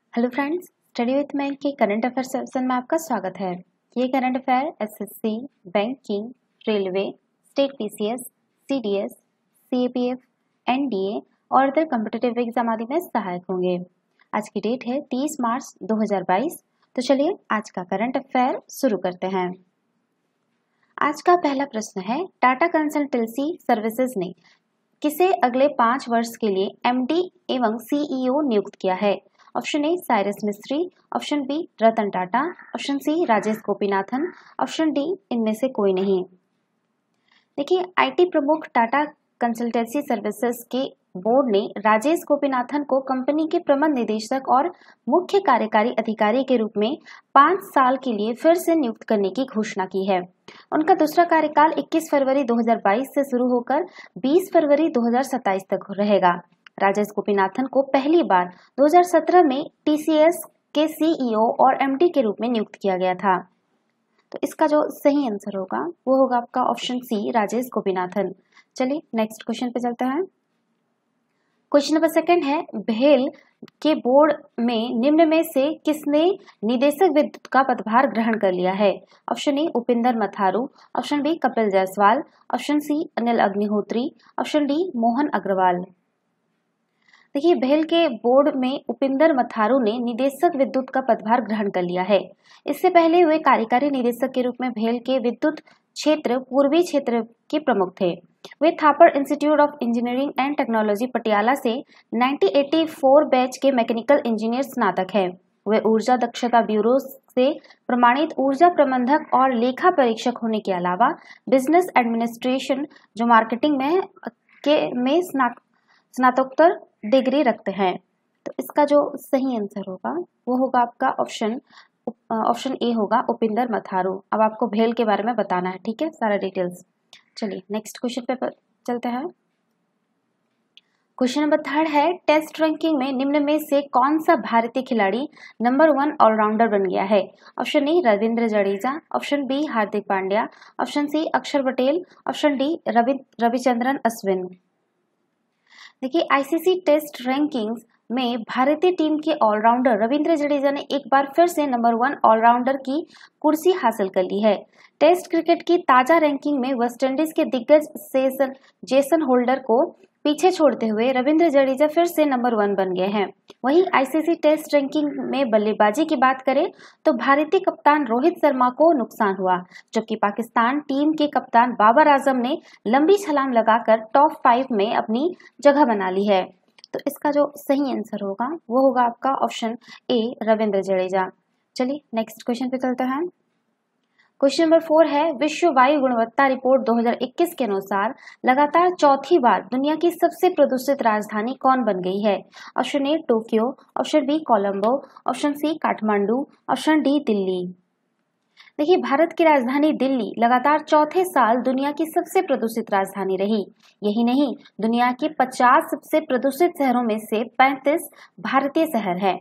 Hello friends, study with मैं के current affair section में आपका स्वागत है। ये current affair SSC, banking, railway, state PCS, CDS, CAPF, NDA और अदर कॉम्पिटिटिव एग्जाम आदि में सहायक होंगे। आज की डेट है 30 मार्च 2022। तो चलिए आज का करंट अफेयर शुरू करते हैं। आज का पहला प्रश्न है, टाटा कंसल्टेंसी सर्विसेज ने किसे अगले 5 वर्ष के लिए एमडी एवं सीईओ नियुक्त किया है? Option A Cyrus Mistry, option B Ratan Tata, option C Rajesh Gopinathan, option D इनमें से कोई नहीं। देखिए, आईटी प्रमुख टाटा कंसल्टेंसी सर्विसेज के बोर्ड ने राजेश गोपीनाथन को कंपनी के प्रबंध निदेशक और मुख्य कार्यकारी अधिकारी के रूप में 5 साल के लिए फिर से नियुक्त करने की घोषणा की है। उनका दूसरा कार्यकाल 21 फरवरी 2022 से शुरू होकर 20 फरवरी 2027 तक रहेगा। राजेश गोपीनाथन को पहली बार 2017 में टीसीएस के सीईओ और एमडी के रूप में नियुक्त किया गया था। तो इसका जो सही आंसर होगा वो होगा आपका ऑप्शन सी, राजेश गोपीनाथन। चलिए नेक्स्ट क्वेश्चन पे चलते हैं। क्वेश्चन नंबर सेकंड है, भेल के बोर्ड में निम्न में से किसने निदेशक विद्युत का पदभार ग्रहण कर लिया है? Option A Upinder Matharu, option B Kapil Jaiswal, option C Anil Agnihotri, option D Mohan Agarwal. देखिए, भेल के बोर्ड में उपिंदर मथारू ने निदेशक विद्युत का पदभार ग्रहण कर लिया है। इससे पहले वे कार्यकारी निदेशक के रूप में भेल के विद्युत क्षेत्र पूर्वी क्षेत्र के प्रमुख थे। वे Thapar institute of engineering and technology Patiala से 1984 बैच के मैकेनिकल इंजीनियर स्नातक हैं। वे ऊर्जा दक्षता ब्यूरो से प्रमाणित ऊर्जा प्रबंधक और लेखा परीक्षक होने के अलावा बिजनेस एडमिनिस्ट्रेशन जो मार्केटिंग में स्नातकोत्तर डिग्री रखते हैं। तो इसका जो सही आंसर होगा वो होगा आपका ऑप्शन ए होगा उपिंदर मथारू। अब आपको भेल के बारे में बताना है, ठीक है, सारा डिटेल्स। चलिए नेक्स्ट क्वेश्चन पे चलते हैं। क्वेश्चन नंबर थर्ड है, टेस्ट रैंकिंग में निम्न में से कौन सा भारतीय खिलाड़ी नंबर 1 ऑलराउंडर बन गया है? Option A Ravindra Jadeja, option B Hardik Pandya, option C Axar Patel, option D Ravichandran Ashwin. देखिए, आईसीसी टेस्ट रैंकिंग्स में भारतीय टीम के ऑलराउंडर रविंद्र जडेजा ने एक बार फिर से नंबर 1 ऑलराउंडर की कुर्सी हासिल कर ली है। टेस्ट क्रिकेट की ताजा रैंकिंग में वेस्टइंडीज के दिग्गज जेसन होल्डर को पीछे छोड़ते हुए रविंद्र जडेजा फिर से नंबर 1 बन गए हैं। वहीं आईसीसी टेस्ट रैंकिंग में बल्लेबाजी की बात करें तो भारतीय कप्तान रोहित शर्मा को नुकसान हुआ, जबकि पाकिस्तान टीम के कप्तान बाबर आजम ने लंबी छलांग लगाकर टॉप 5 में अपनी जगह बना ली है। तो इसका जो सही आंसर होगा वो होगा आपका ऑप्शन ए रविंद्र जडेजा। चलिए नेक्स्ट क्वेश्चन पे चलते हैं। क्वेश्चन नंबर 4 है, विश्व वायु गुणवत्ता रिपोर्ट 2021 के अनुसार लगातार चौथी बार दुनिया की सबसे प्रदूषित राजधानी कौन बन गई है? Option A Tokyo, option B Colombo, option C Kathmandu, option D Delhi. देखिए, भारत की राजधानी दिल्ली लगातार चौथे साल दुनिया की सबसे प्रदूषित राजधानी रही। यही नहीं, दुनिया के 50 सबसे प्रदूषित शहरों में से 35 भारतीय शहर हैं।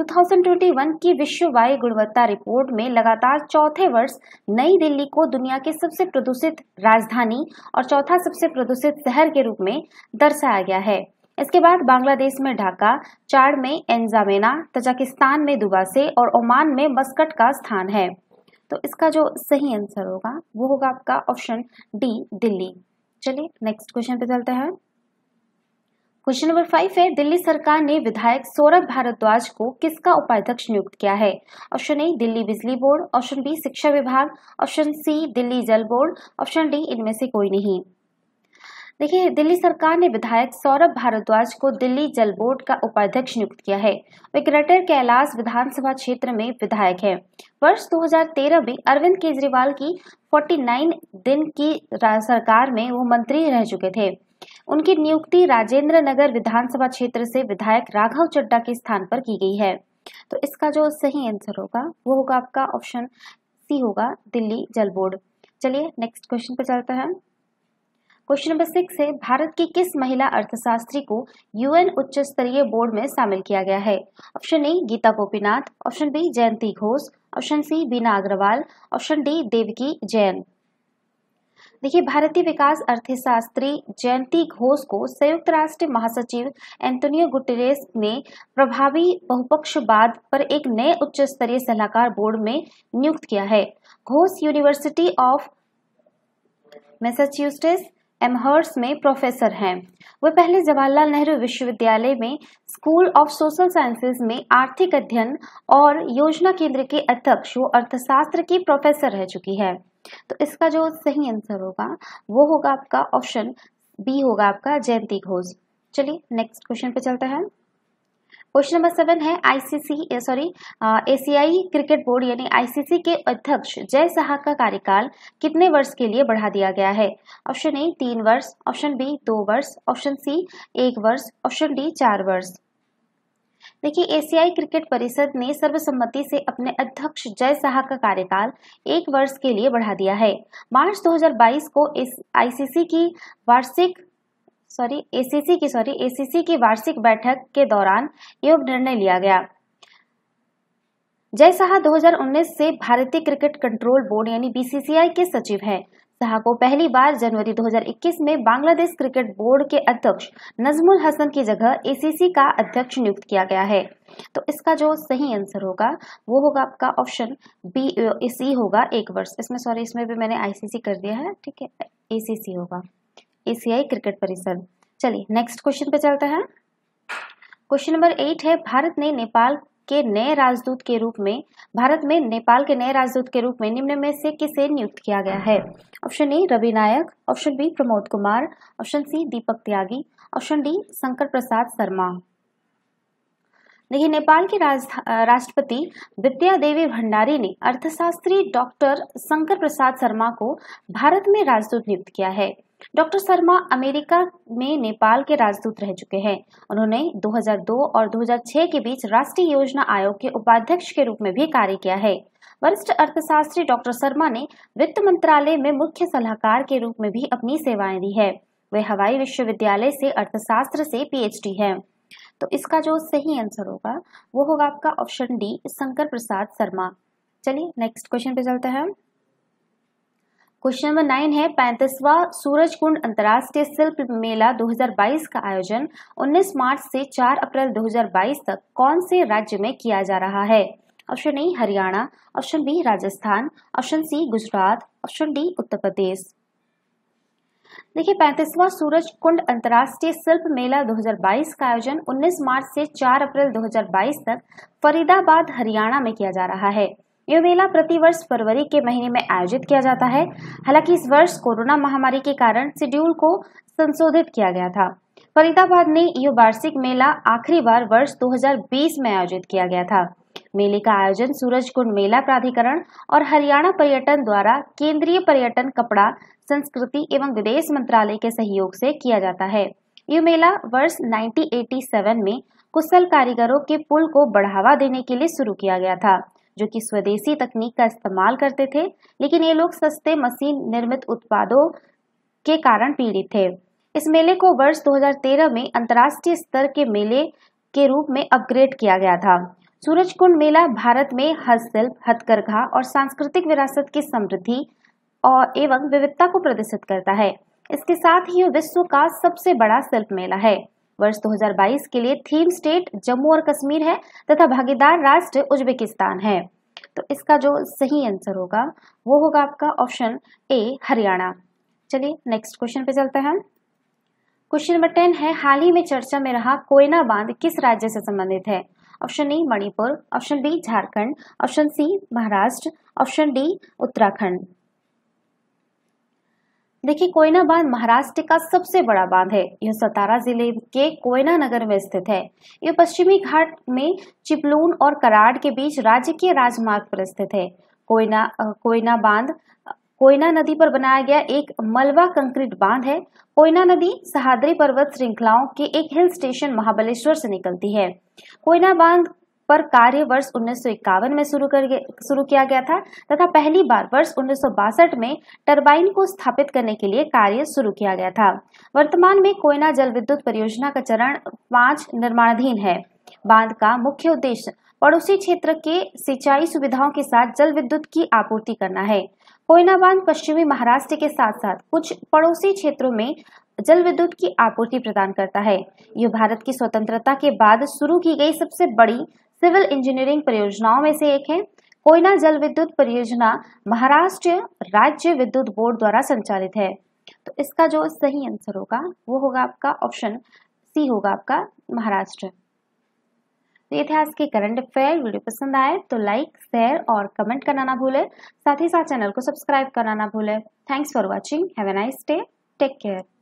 2021 की विश्व वायु गुणवत्ता रिपोर्ट में लगातार चौथे वर्ष नई दिल्ली को दुनिया के सबसे प्रदूषित राजधानी और चौथा सबसे प्रदूषित शहर के रूप में दर्शाया गया है। इसके बाद बांग्लादेश में ढाका, चाड में एंजामेना, तजाकिस्तान में दुबासे और ओमान में मस्कट का स्थान है। तो इसका जो सही आंसर होगा वो होगा आपका ऑप्शन डी दिल्ली। चलिए नेक्स्ट क्वेश्चन पे चलते हैं। क्वेश्चन नंबर 5 है, दिल्ली सरकार ने विधायक सौरभ भारद्वाज को किसका उपाध्यक्ष नियुक्त किया है? ऑप्शन ए दिल्ली बिजली बोर्ड, ऑप्शन बी शिक्षा विभाग, ऑप्शन सी दिल्ली जल बोर्ड, ऑप्शन डी इनमें से कोई नहीं। देखिए, दिल्ली सरकार ने विधायक सौरभ भारद्वाज को दिल्ली जल बोर्ड का उपाध्यक्ष नियुक्त किया है। वे ग्रेटर कैलाश विधानसभा क्षेत्र में विधायक हैं। वर्ष 2013 में अरविंद केजरीवाल की 49 दिन की सरकार में वो मंत्री रह चुके थे। उनकी नियुक्ति राजेंद्र नगर विधानसभा क्षेत्र से विधायक राघव चड्ढा के स्थान पर की गई है। तो इसका जो सही आंसर होगा वो होगा आपका ऑप्शन सी होगा दिल्ली जल बोर्ड। चलिए नेक्स्ट क्वेश्चन पर चलते हैं। क्वेश्चन नंबर 6 है, भारत की किस महिला अर्थशास्त्री को यूएन उच्च स्तरीय बोर्ड में शामिल किया गया है? Option A Gita Gopinath, option B Jayanti Ghosh, option C Bina Agarwal, option D Devaki Jain. देखिए, भारतीय विकास अर्थशास्त्री जयंती घोष को संयुक्त राष्ट्र महासचिव एंटोनियो गुटेरेस ने प्रभावी बहुपक्षवाद पर एक नए उच्च स्तरीय सलाहकार बोर्ड में नियुक्त किया है। Ghosh university of Massachusetts Amherst में प्रोफेसर हैं। वे पहले जवाहरलाल नेहरू विश्वविद्यालय में स्कूल ऑफ सोशल साइंसेज में आर्थिक अध्ययन और योजना केंद्र के अध्यक्ष व अर्थशास्त्र की प्रोफेसर रह चुकी है। तो इसका जो सही आंसर होगा वो होगा आपका ऑप्शन बी होगा आपका जयंती घोष। चलिए नेक्स्ट क्वेश्चन पे चलते हैं। क्वेश्चन नंबर 7 है एशियाई क्रिकेट बोर्ड यानी आईसीसी के अध्यक्ष जय शाह का कार्यकाल कितने वर्ष के लिए बढ़ा दिया गया है? ऑप्शन ए 3 वर्ष, ऑप्शन बी 2 वर्ष, ऑप्शन सी 1 वर्ष, ऑप्शन डी 4 वर्ष। देखिए, एशियाई क्रिकेट परिषद ने सर्वसम्मति से अपने अध्यक्ष जय शाह का कार्यकाल 1 वर्ष के लिए बढ़ा दिया है। मार्च 2022 को इस एसीसी की वार्षिक बैठक के दौरान यह निर्णय लिया गया। जय शाह 2019 से भारतीय क्रिकेट कंट्रोल बोर्ड यानी बीसीसीआई के सचिव हैं। शाह को पहली बार जनवरी 2021 में बांग्लादेश क्रिकेट बोर्ड के अध्यक्ष नजमुल हसन की जगह एसीसी का अध्यक्ष नियुक्त किया गया है। तो इसका जो सही आंसर होगा वो होगा आपका ऑप्शन बी सी होगा 1 वर्ष। इसमें भी मैंने आईसीसी कर दिया है, ठीक है, एसीसी होगा, एशियाई क्रिकेट परिषद। चलिए नेक्स्ट क्वेश्चन पे चलते हैं। क्वेश्चन नंबर 8 है भारत में नेपाल के नए राजदूत के रूप में निम्न में से किसे नियुक्त किया गया है? Option A Ravi Nayak, option B Pramod Kumar, option C Deepak Tyagi, option D Shankar Prasad Sharma. देखिए, नेपाल के राष्ट्रपति विद्या देवी भंडारी ने अर्थशास्त्री डॉक्टर शंकर प्रसाद शर्मा को भारत में राजदूत नियुक्त किया है। डॉक्टर शर्मा अमेरिका में नेपाल के राजदूत रह चुके हैं। उन्होंने 2002 और 2006 के बीच राष्ट्रीय योजना आयोग के उपाध्यक्ष के रूप में भी कार्य किया है। वरिष्ठ अर्थशास्त्री डॉक्टर शर्मा ने वित्त मंत्रालय में मुख्य सलाहकार के रूप में भी अपनी सेवाएं दी है। वे हवाई विश्वविद्यालय से अर्थशास्त्र से पीएचडी हैं। तो इसका जो सही आंसर होगा वो होगा आपका ऑप्शन डी शंकर प्रसाद शर्मा। चलिए नेक्स्ट क्वेश्चन पे चलते हैं। क्वेश्चन नंबर 9 है 35वां सूरजकुंड अंतर्राष्ट्रीय शिल्प मेला 2022 का आयोजन 19 मार्च से 4 अप्रैल 2022 तक कौन से राज्य में किया जा रहा है? Option A Haryana, option B Rajasthan, option C Gujarat, option D Uttar Pradesh. देखिए, 35वां सूरजकुंड अंतर्राष्ट्रीय शिल्प मेला 2022 का आयोजन 19 मार्च से 4 अप्रैल 2022 तक फरीदाबाद हरियाणा में किया जा रहा है। यह मेला प्रतिवर्ष फरवरी के महीने में आयोजित किया जाता है। हालांकि इस वर्ष कोरोना महामारी के कारण शेड्यूल को संशोधित किया गया था। फरीदाबाद में यह वार्षिक मेला आखिरी बार वर्ष 2020 में आयोजित किया गया था। मेले का आयोजन सूरजकुंड मेला प्राधिकरण और हरियाणा पर्यटन द्वारा केंद्रीय पर्यटन, कपड़ा, संस्कृति एवं विदेश मंत्रालय के सहयोग से किया जाता है। यह मेला वर्ष 1987 में कुशल कारीगरों के पुल को बढ़ावा देने के लिए शुरू किया गया था, जो कि स्वदेशी तकनीक का इस्तेमाल करते थे, लेकिन ये लोग सस्ते मशीन निर्मित उत्पादों के कारण पीड़ित थे। इस मेले को वर्ष 2013 में अंतर्राष्ट्रीय स्तर के मेले के रूप में अपग्रेड किया गया था। सूरजकुंड मेला भारत में हस्तशिल्प, हथकरघा और सांस्कृतिक विरासत की समृद्धि और एवं विविधता को प्रदर्शित करता है। इसके साथ ही यह विश्व का सबसे बड़ा शिल्प मेला है। वर्ष 2022 के लिए थीम स्टेट जम्मू और कश्मीर है तथा भागीदार राष्ट्र उज्बेकिस्तान है। तो इसका जो सही आंसर होगा वो होगा आपका ऑप्शन ए हरियाणा। चलिए नेक्स्ट क्वेश्चन पे चलते हैं। क्वेश्चन नंबर 10 है हाल ही में चर्चा में रहा कोयना बांध किस राज्य से संबंधित है? Option A Manipur, option B Jharkhand, option C Maharashtra, option D Uttarakhand. देखिए, कोयना बांध महाराष्ट्र का सबसे बड़ा बांध है। यह सतारा जिले के कोयना नगर में स्थित है। यह पश्चिमी घाट में चिपलून और कराड़ के बीच राज्य के राजमार्ग पर स्थित है। कोयना बांध कोयना नदी पर बनाया गया एक मलबा कंक्रीट बांध है। कोयना नदी सह्याद्री पर्वत श्रृंखलाओं के एक हिल स्टेशन महाबलेश्वर से निकलती है। कोयना बांध पर कार्य वर्ष 1951 में शुरू किया गया था तथा पहली बार वर्ष 1962 में टरबाइन को स्थापित करने के लिए कार्य शुरू किया गया था। वर्तमान में कोयना जल विद्युत परियोजना का चरण 5 निर्माणाधीन है। बांध का मुख्य उद्देश्य पड़ोसी क्षेत्र के सिंचाई सुविधाओं के साथ जल विद्युत की आपूर्ति करना है। कोयना बांध पश्चिमी महाराष्ट्र के साथ साथ कुछ पड़ोसी क्षेत्रों में जल विद्युत की आपूर्ति प्रदान करता है। यह भारत की स्वतंत्रता के बाद शुरू की गई सबसे बड़ी सिविल इंजीनियरिंग परियोजनाओं में से एक है। कोयना जल विद्युत परियोजना महाराष्ट्र राज्य विद्युत बोर्ड द्वारा संचालित है। तो इसका जो सही आंसर होगा वो होगा आपका ऑप्शन सी होगा आपका महाराष्ट्र। तो ये थे आज के करंट अफेयर। वीडियो पसंद आए तो लाइक, शेयर और कमेंट करना ना भूले। साथ ही साथ चैनल को सब्सक्राइब करना ना भूले। Thanks for watching. Have a nice day. Take care.